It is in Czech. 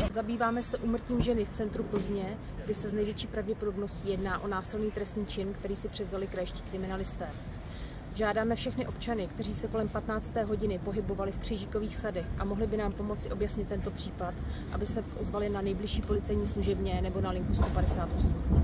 Zabýváme se úmrtím ženy v centru Plzně, kdy se z největší pravděpodobností jedná o násilný trestný čin, který si převzali krajští kriminalisté. Žádáme všechny občany, kteří se kolem 15. hodiny pohybovali v Křížíkových sadech a mohli by nám pomoci objasnit tento případ, aby se ozvali na nejbližší policejní služebně nebo na linku 158.